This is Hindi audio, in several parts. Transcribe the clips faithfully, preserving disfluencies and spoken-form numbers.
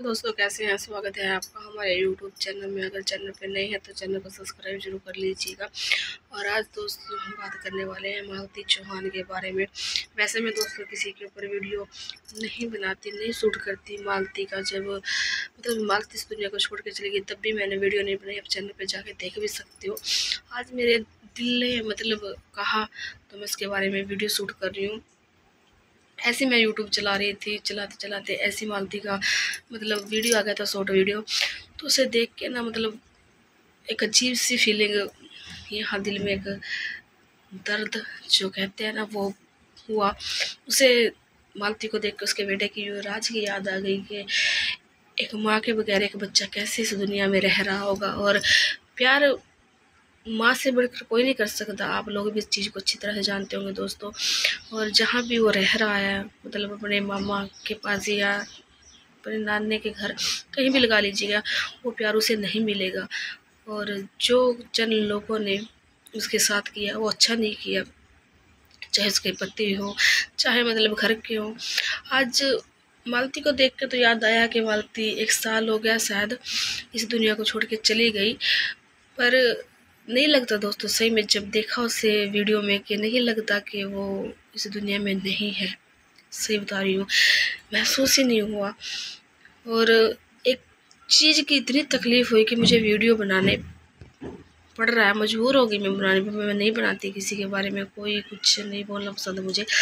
दोस्तों कैसे हैं। स्वागत है आपका हमारे यूट्यूब चैनल में। अगर चैनल पे नए हैं तो चैनल को सब्सक्राइब जरूर कर लीजिएगा। और आज दोस्तों हम बात करने वाले हैं मालती चौहान के बारे में। वैसे मैं दोस्तों किसी के ऊपर वीडियो नहीं बनाती, नहीं शूट करती। मालती का जब मतलब मालती इस दुनिया को छोड़ के चली गई तब भी मैंने वीडियो नहीं बनाई। आप चैनल पर जाके देख भी सकते हो। आज मेरे दिल ने मतलब कहा तो मैं इसके बारे में वीडियो शूट कर रही हूँ। ऐसे मैं यूट्यूब चला रही थी, चलाते चलाते ऐसी मालती का मतलब वीडियो आ गया था, शॉर्ट वीडियो। तो उसे देख के ना मतलब एक अजीब सी फीलिंग यहाँ दिल में, एक दर्द जो कहते हैं ना वो हुआ। उसे मालती को देख के उसके बेटे की युवराज की याद आ गई कि एक माँ के बगैर एक बच्चा कैसे इस दुनिया में रह रहा होगा। और प्यार माँ से बढ़कर कोई नहीं कर सकता। आप लोग भी इस चीज़ को अच्छी तरह से जानते होंगे दोस्तों। और जहाँ भी वो रह रहा है मतलब अपने मामा के पास या अपने नाने के घर कहीं भी लगा लीजिएगा, वो प्यार उसे नहीं मिलेगा। और जो चंद लोगों ने उसके साथ किया वो अच्छा नहीं किया, चाहे उसके पति हो चाहे मतलब घर के हो। आज मालती को देख के तो याद आया कि मालती एक साल हो गया शायद इस दुनिया को छोड़ के चली गई। पर नहीं लगता दोस्तों, सही में जब देखा उसे वीडियो में कि नहीं लगता कि वो इस दुनिया में नहीं है। सही बता रही हूँ, महसूस ही नहीं हुआ। और एक चीज़ की इतनी तकलीफ़ हुई कि मुझे वीडियो बनाने पड़ रहा है, मजबूर हो गई मैं बनाने पर। मैं नहीं बनाती किसी के बारे में, कोई कुछ नहीं बोलना पसंद है मुझे।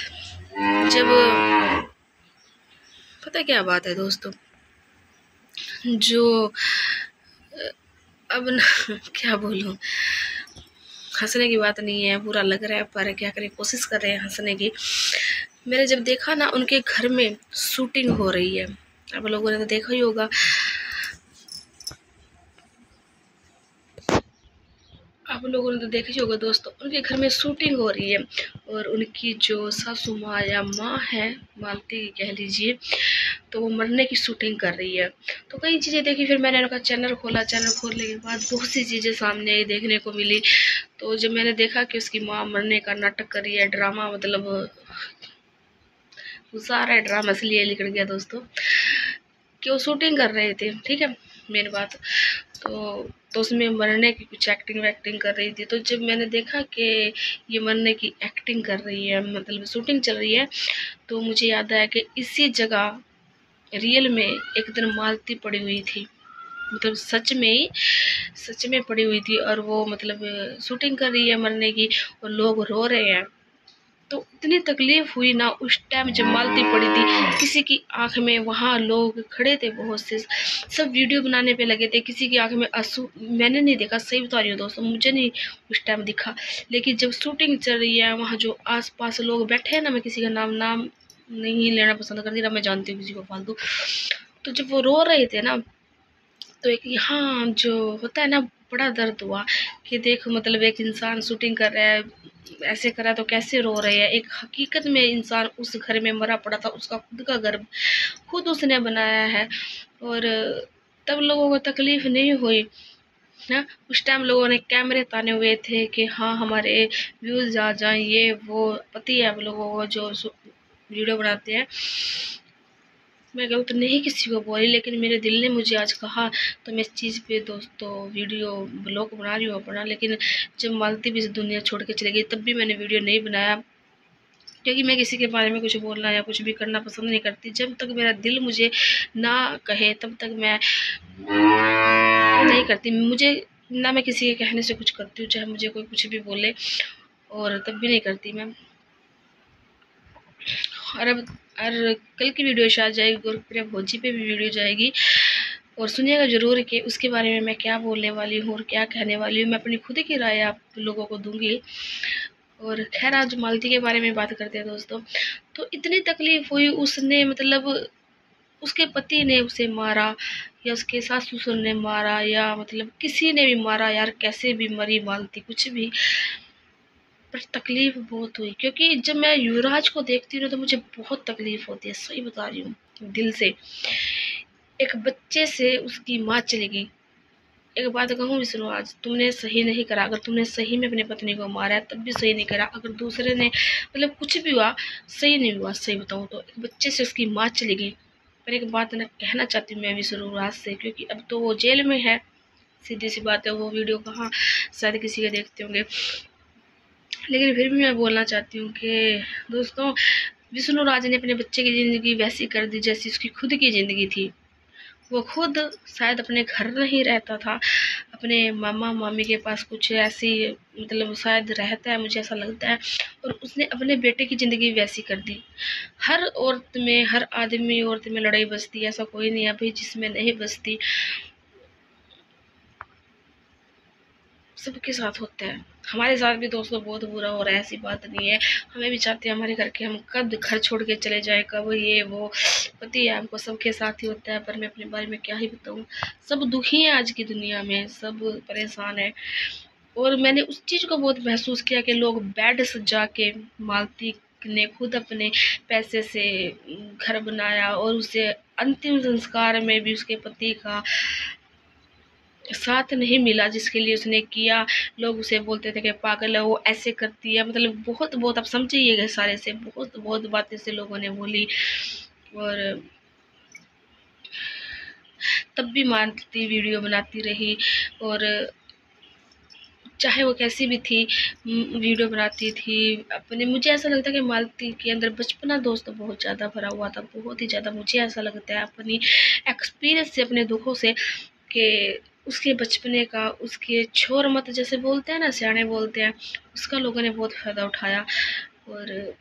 जब पता क्या बात है दोस्तों, जो अब न क्या बोलूँ, हंसने की बात नहीं है, बुरा लग रहा है पर क्या करें, कोशिश कर रहे हैं हंसने की। मैंने जब देखा ना उनके घर में शूटिंग हो रही है, आप लोगों ने तो देखा ही होगा, आप लोगों ने तो देखा ही होगा दोस्तों, उनके घर में शूटिंग हो रही है। और उनकी जो सासू माँ या माँ है, मालती कह लीजिए, तो वो मरने की शूटिंग कर रही है। तो कई चीज़ें देखी, फिर मैंने उनका चैनल खोला। चैनल खोलने के बाद बहुत सी चीज़ें सामने देखने को मिली। तो जब मैंने देखा कि उसकी माँ मरने का नाटक कर रही है, ड्रामा, मतलब वो सारा ड्रामा इसलिए निकल गया दोस्तों कि वो शूटिंग कर रहे थे, ठीक है, मेन बात। तो तो उसमें मरने की कुछ एक्टिंग वैक्टिंग कर रही थी। तो जब मैंने देखा कि ये मरने की एक्टिंग कर रही है, मतलब शूटिंग चल रही है, तो मुझे याद आया कि इसी जगह रियल में एक दिन मालती पड़ी हुई थी, मतलब सच में ही सच में पड़ी हुई थी। और वो मतलब शूटिंग कर रही है मरने की और लोग रो रहे हैं। तो इतनी तकलीफ हुई ना उस टाइम जब मालती पड़ी थी, किसी की आंख में, वहाँ लोग खड़े थे बहुत से, सब वीडियो बनाने पे लगे थे, किसी की आंख में आंसू मैंने नहीं देखा, सही बता रही हूँ दोस्तों, मुझे नहीं उस टाइम दिखा। लेकिन जब शूटिंग चल रही है वहाँ जो आसपास लोग बैठे हैं ना, मैं किसी का नाम नाम नहीं लेना पसंद करती ना, मैं जानती हूँ किसी को फालतू। तो जब वो रो रहे थे ना, तो एक यहाँ जो होता है ना, बड़ा दर्द हुआ कि देखो मतलब एक इंसान शूटिंग कर रहा है, ऐसे करा तो कैसे रो रहे हैं। एक हकीकत में इंसान उस घर में मरा पड़ा था, उसका खुद का घर खुद उसने बनाया है। और तब लोगों को तकलीफ नहीं हुई ना। उस टाइम लोगों ने कैमरे ताने हुए थे कि हाँ हमारे व्यूज आ जाएं, ये वो पति है आप लोगों को जो वीडियो बनाते हैं। मैं कहूँ तो नहीं किसी को बोली, लेकिन मेरे दिल ने मुझे आज कहा तो मैं इस चीज़ पे दोस्तों वीडियो ब्लॉग बना रही हूँ अपना। लेकिन जब मालती भी इस दुनिया छोड़ के चली गई तब भी मैंने वीडियो नहीं बनाया, क्योंकि मैं किसी के बारे में कुछ बोलना या कुछ भी करना पसंद नहीं करती। जब तक मेरा दिल मुझे ना कहे तब तक मैं नहीं करती। मुझे ना मैं किसी के कहने से कुछ करती हूँ, चाहे मुझे कोई कुछ भी बोले, और तब भी नहीं करती मैं। और अब और कल की वीडियो शायद जाएगी, गुरप्रिया भोजी पे भी वीडियो जाएगी, और सुनिएगा ज़रूर कि उसके बारे में मैं क्या बोलने वाली हूँ और क्या कहने वाली हूँ। मैं अपनी खुद की राय आप लोगों को दूंगी। और खैर आज मालती के बारे में बात करते हैं दोस्तों। तो इतनी तकलीफ हुई, उसने मतलब उसके पति ने उसे मारा या उसके सास ससुर ने मारा या मतलब किसी ने भी मारा, यार कैसे भी मरी मालती कुछ भी, पर तकलीफ बहुत हुई। क्योंकि जब मैं युवराज को देखती हूँ तो मुझे बहुत तकलीफ होती है, सही बता रही हूँ दिल से। एक बच्चे से उसकी माँ चली गई। एक बात कहूँ भी सुनो, आज तुमने सही नहीं करा। अगर तुमने सही में अपने पत्नी को मारा है तब भी सही नहीं करा। अगर दूसरे ने मतलब कुछ भी हुआ, सही नहीं हुआ। सही बताऊँ तो एक बच्चे से उसकी माँ चली गई, पर एक बात ना कहना चाहती हूँ मैं विष्णुराज से, क्योंकि अब तो वो जेल में है, सीधी सी बात है। वो वीडियो कहाँ शायद किसी के देखते होंगे, लेकिन फिर भी मैं बोलना चाहती हूँ कि दोस्तों, विष्णुराज ने अपने बच्चे की ज़िंदगी वैसी कर दी जैसी उसकी खुद की ज़िंदगी थी। वो खुद शायद अपने घर नहीं रहता था, अपने मामा मामी के पास कुछ ऐसी मतलब शायद रहता है, मुझे ऐसा लगता है। और उसने अपने बेटे की ज़िंदगी वैसी कर दी। हर औरत में, हर आदमी औरत में लड़ाई बसती है, ऐसा कोई नहीं है भाई जिसमें नहीं बसती। सबके साथ होता है, हमारे साथ भी दोस्तों बहुत बुरा हो रहा है, ऐसी बात नहीं है। हमें भी चाहते हैं हमारे घर के, हम कब घर छोड़ के चले जाए, कब ये वो, पति है हमको, सबके साथ ही होता है। पर मैं अपने बारे में क्या ही बताऊँ, सब दुखी हैं आज की दुनिया में, सब परेशान है। और मैंने उस चीज़ को बहुत महसूस किया कि लोग बेड सजा के, मालती ने खुद अपने पैसे से घर बनाया और उसे अंतिम संस्कार में भी उसके पति का साथ नहीं मिला जिसके लिए उसने किया। लोग उसे बोलते थे कि पागल है, वो ऐसे करती है, मतलब बहुत बहुत आप समझिएगा, सारे से बहुत बहुत बातें से लोगों ने बोली। और तब भी मानती वीडियो बनाती रही, और चाहे वो कैसी भी थी वीडियो बनाती थी अपने। मुझे ऐसा लगता है कि मालती के अंदर बचपना दोस्तों बहुत ज़्यादा भरा हुआ था, बहुत ही ज़्यादा। मुझे ऐसा लगता है अपनी एक्सपीरियंस से, अपने दुखों से, कि उसके बचपने का, उसके छोर मत जैसे बोलते हैं ना, सियाने बोलते हैं, उसका लोगों ने बहुत फ़ायदा उठाया। और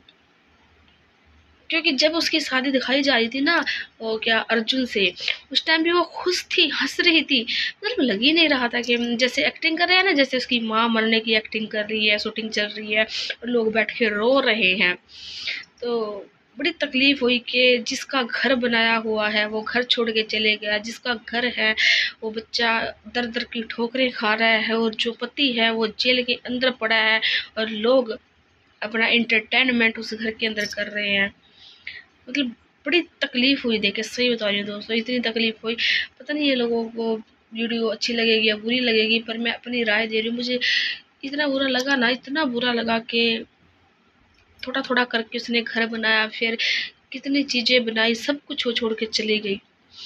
क्योंकि जब उसकी शादी दिखाई जा रही थी ना, वो क्या अर्जुन से, उस टाइम भी वो खुश थी, हंस रही थी, मतलब लग ही नहीं रहा था कि जैसे एक्टिंग कर रहे हैं ना, जैसे उसकी माँ मरने की एक्टिंग कर रही है, शूटिंग चल रही है और लोग बैठ के रो रहे हैं। तो बड़ी तकलीफ हुई कि जिसका घर बनाया हुआ है वो घर छोड़ के चले गया, जिसका घर है वो बच्चा दर दर की ठोकरें खा रहा है, और जो पति है वो जेल के अंदर पड़ा है, और लोग अपना इंटरटेनमेंट उस घर के अंदर कर रहे हैं। मतलब बड़ी तकलीफ हुई देख के, सही बता रही हूँ दोस्तों, इतनी तकलीफ हुई। पता नहीं ये लोगों को वीडियो अच्छी लगेगी या बुरी लगेगी, पर मैं अपनी राय दे रही हूँ। मुझे इतना बुरा लगा ना, इतना बुरा लगा कि थोड़ा थोड़ा करके उसने घर बनाया, फिर कितनी चीज़ें बनाई, सब कुछ छोड़ छोड़ के चली गई।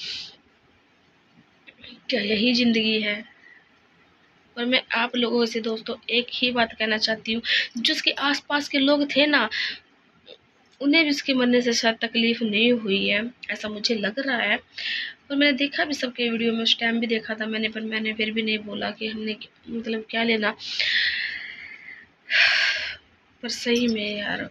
क्या यही ज़िंदगी है? और मैं आप लोगों से दोस्तों एक ही बात कहना चाहती हूँ, जो उसके आसपास के लोग थे ना, उन्हें भी उसके मरने से शायद तकलीफ नहीं हुई है, ऐसा मुझे लग रहा है। और मैंने देखा भी सबके वीडियो में, उस टाइम भी देखा था मैंने, पर मैंने फिर भी नहीं बोला कि हमने मतलब क्या लेना। पर सही में यार,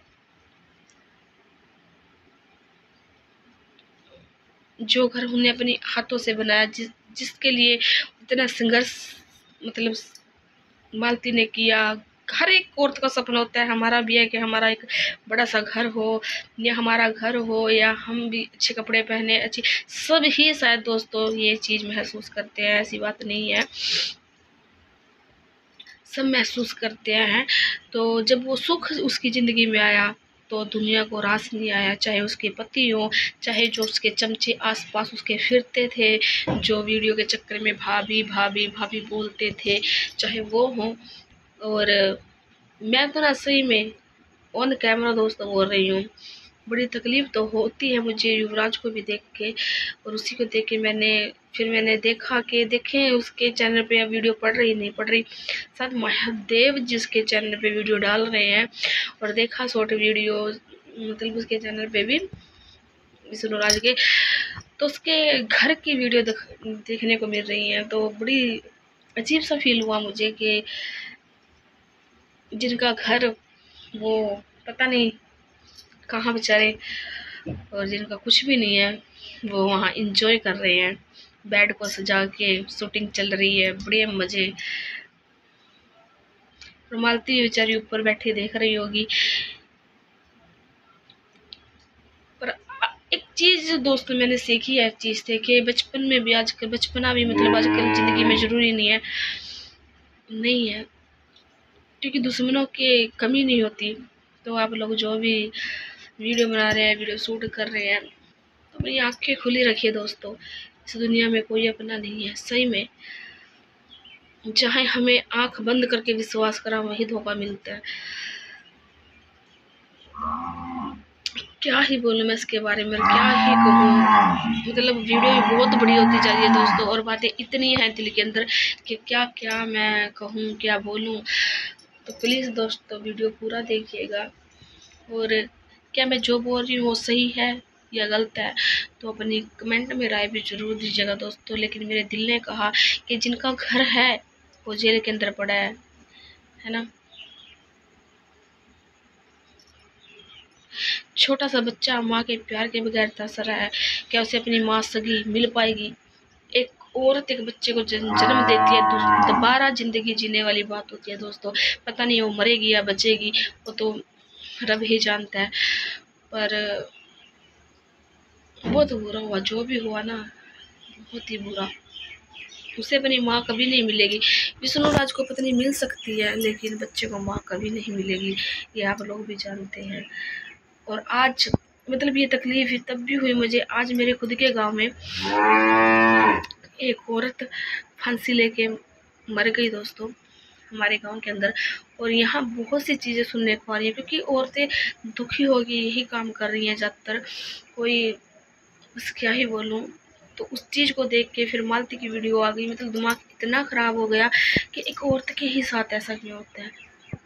जो घर हमने अपने हाथों से बनाया, जिस जिसके लिए इतना संघर्ष मतलब मालती ने किया, हर एक औरत का सपना होता है, हमारा भी है कि हमारा एक बड़ा सा घर हो, या हमारा घर हो, या हम भी अच्छे कपड़े पहने, अच्छी, सब ही शायद दोस्तों ये चीज़ महसूस करते हैं, ऐसी बात नहीं है, सब महसूस करते हैं। तो जब वो सुख उसकी ज़िंदगी में आया तो दुनिया को रास नहीं आया, चाहे उसके पति हो, चाहे जो उसके चमचे आसपास उसके फिरते थे, जो वीडियो के चक्कर में भाभी भाभी भाभी बोलते थे, चाहे वो हो। और मैं तो ना सही में ऑन कैमरा दोस्तों बोल रही हूँ, बड़ी तकलीफ़ तो होती है मुझे युवराज को भी देख के। और उसी को देख के मैंने फिर मैंने देखा कि देखें उसके चैनल पे अब वीडियो पड़ रही नहीं पड़ रही, साथ महादेव जिसके चैनल पे वीडियो डाल रहे हैं, और देखा शॉर्ट वीडियो मतलब उसके चैनल पे भी विष्णुराज के, तो उसके घर की वीडियो देख, देखने को मिल रही है। तो बड़ी अजीब सा फील हुआ मुझे कि जिनका घर वो पता नहीं कहाँ बेचारे, और जिनका कुछ भी नहीं है वो वहाँ इंजॉय कर रहे हैं, बेड को सजा के शूटिंग चल रही है, बड़े मज़े। मालती बेचारी ऊपर बैठी देख रही होगी। पर एक चीज़ दोस्तों मैंने सीखी है, चीज़ थे कि बचपन में भी, आजकल बचपना भी मतलब आजकल ज़िंदगी में ज़रूरी नहीं है, नहीं है, क्योंकि दुश्मनों की कमी नहीं होती। तो आप लोग जो भी वीडियो बना रहे हैं, वीडियो शूट कर रहे हैं, तो अपनी आंखें खुली रखिए दोस्तों, इस दुनिया में कोई अपना नहीं है, सही में। चाहे हमें आंख बंद करके विश्वास करा, वही धोखा मिलता है। क्या ही बोलूँ मैं इसके बारे में, क्या ही कहूँ। मतलब वीडियो भी बहुत बड़ी होती जा रही है दोस्तों, और बातें इतनी हैं दिल के अंदर कि क्या क्या मैं कहूँ, क्या बोलूँ। तो प्लीज़ दोस्तों वीडियो पूरा देखिएगा, और क्या मैं जो बोल रही हूँ वो सही है या गलत है तो अपनी कमेंट में राय भी जरूर दीजिएगा दोस्तों। लेकिन मेरे दिल ने कहा कि जिनका घर है वो जेल के अंदर पड़ा है, है ना। छोटा सा बच्चा माँ के प्यार के बगैर तरस रहा है, क्या उसे अपनी माँ सगी मिल पाएगी। एक औरत एक बच्चे को जन्म देती है, दोबारा जिंदगी जीने वाली बात होती है दोस्तों। पता नहीं वो मरेगी या बचेगी, वो तो रब ही जानता है। पर बहुत बुरा हुआ, जो भी हुआ ना, बहुत ही बुरा। उसे अपनी माँ कभी नहीं मिलेगी। विष्णु राज को पत्नी मिल सकती है, लेकिन बच्चे को माँ कभी नहीं मिलेगी, ये आप लोग भी जानते हैं। और आज मतलब ये तकलीफ तब भी हुई मुझे, आज मेरे खुद के गांव में एक औरत फांसी लेके मर गई दोस्तों, हमारे गांव के अंदर। और यहाँ बहुत सी चीज़ें सुनने को आ रही है, क्योंकि औरतें दुखी होगी यही काम कर रही हैं ज़्यादातर। कोई बस क्या ही बोलूँ। तो उस चीज़ को देख के फिर मालती की वीडियो आ गई, मतलब दिमाग इतना ख़राब हो गया कि एक औरत के ही साथ ऐसा क्यों होता है।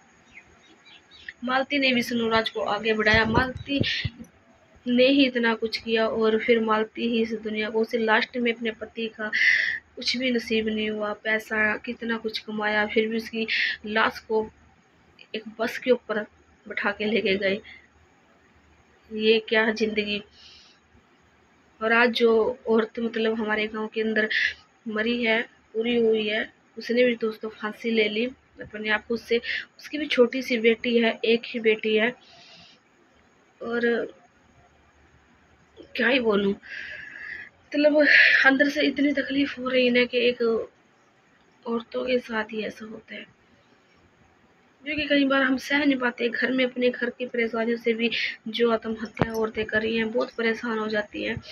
मालती ने विष्णु राज को आगे बढ़ाया, मालती ने ही इतना कुछ किया, और फिर मालती ही इस दुनिया को, उसे लास्ट में अपने पति का कुछ भी नसीब नहीं हुआ। पैसा कितना कुछ कमाया, फिर भी उसकी लाश को एक बस के ऊपर बैठा के लेके गए। ये क्या जिंदगी। और आज जो औरत मतलब हमारे गांव के अंदर मरी है, पूरी हुई है, उसने भी दोस्तों फांसी ले ली अपने आप खुद से। उसकी भी छोटी सी बेटी है, एक ही बेटी है। और क्या ही बोलूं, मतलब अंदर से इतनी तकलीफ हो रही है ना कि एक औरतों के साथ ही ऐसा होता है, जो कि कई बार हम सह नहीं पाते। घर में अपने घर की परेशानियों से भी जो आत्महत्या औरतें कर रही हैं, बहुत परेशान हो जाती हैं।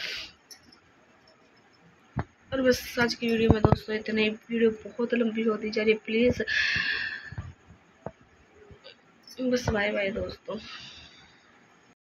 और बस आज की वीडियो में दोस्तों इतने, वीडियो बहुत लंबी होती जा रही है, प्लीज़ बस बाय बाय दोस्तों।